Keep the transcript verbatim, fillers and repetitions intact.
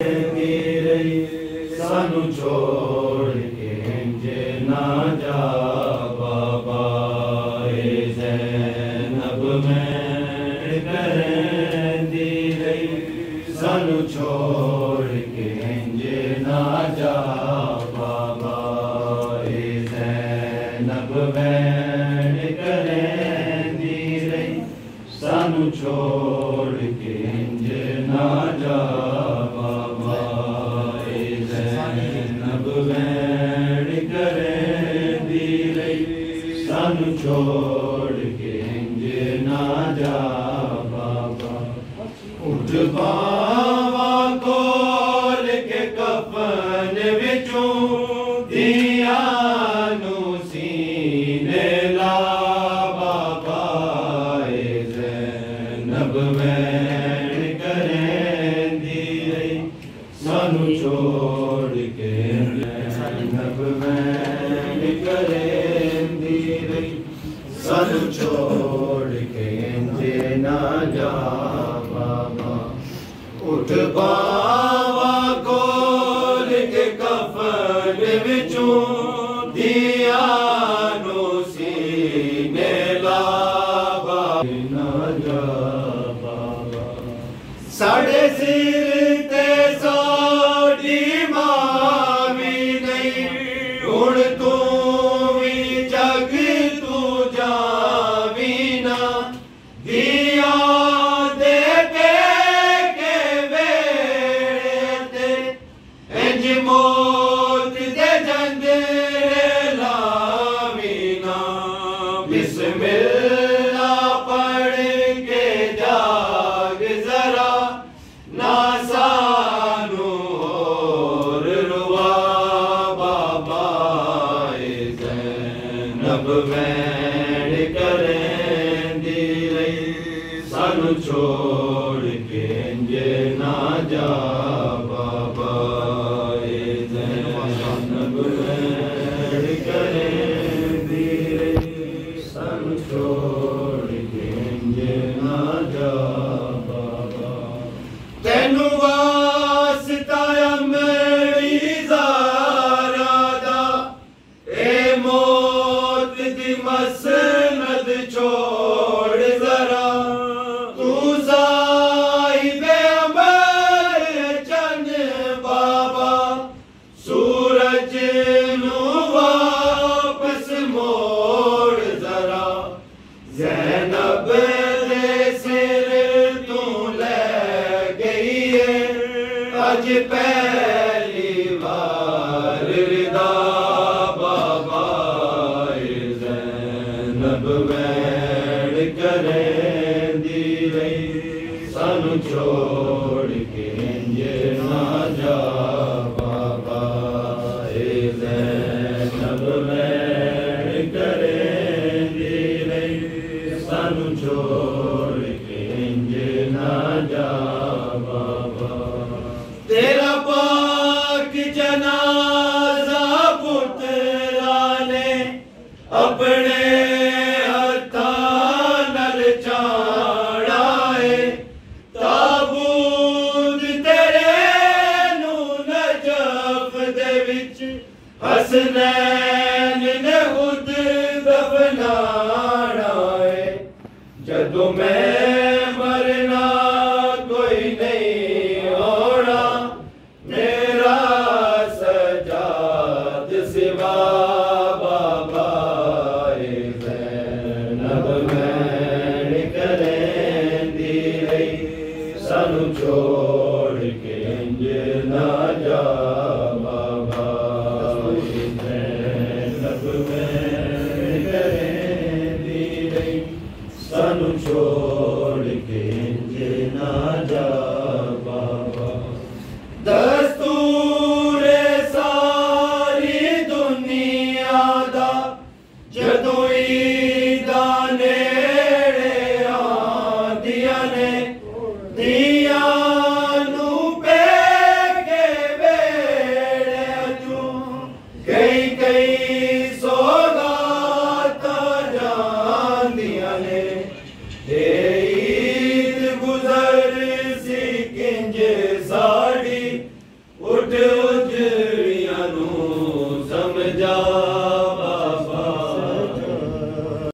सानू छोड़ के इंजे ना जा बाबा ए ज़ैनब मैं करंदी रही सानू छोड़ के इंजे ना जा बाबा ए ज़ैनब मैं करंदी रही सानू छोड़ के इंजे ना जा सानू छोड़ के इंजे ना जा बाबा उठ बावा खोल के कफन विचों दिया नू सीने ला बाबा ए ज़ैनब वैन करंदी रही सानू छोड़ के ज़ैनब वैन करंदी सानू छोड़ के इंजे ना जा बाबा उठ बावा खोल के कफन विचों दिया नू सीने ला बाबा ना जा बाबा साढ़े सिर ते साडी मां भी नहीं हुण तू भी जग दिया दे के के वेड़े इंज मौत दे जंदरे लावीना बिस्मिल्लाह पढ़ के जाग जरा ना सानू और रुआ बाबा ए ज़ैनब वैन करे सानू छोड़ के इंजे ना जा बाबा ए ज़ैनब वैन करंदी रही सानू छोड़ के इंजे ना जा बाबा तैनू वास्ता अमरी ज़ारा दा ए मौत दी मसनद छोड़ जरा सूरज नू वापस मोड़ जरा ज़ैनब दे सिर तू ले गई है अज पहली बार रिदा बाबा ए ज़ैनब वैन करंदी रही सानू छोड़ के इंजे ना जा ज़ैनब वैन करंदी रही सानू छोड़ के इंजे ना जा बाबा तेरा पाक जनाजा पुत्रा ने अपने हत्थां नाल चाढ़ा है ताबूत तेरे नू नजफ दे विच हसनैन ने खुद दफनाना है जदों मैं मरना कोई नहीं होना मेरा सजाद सिवा बाबा ए ज़ैनब वैन करंदी रही सानू छोड़ के इंजे ना जा बाबा जा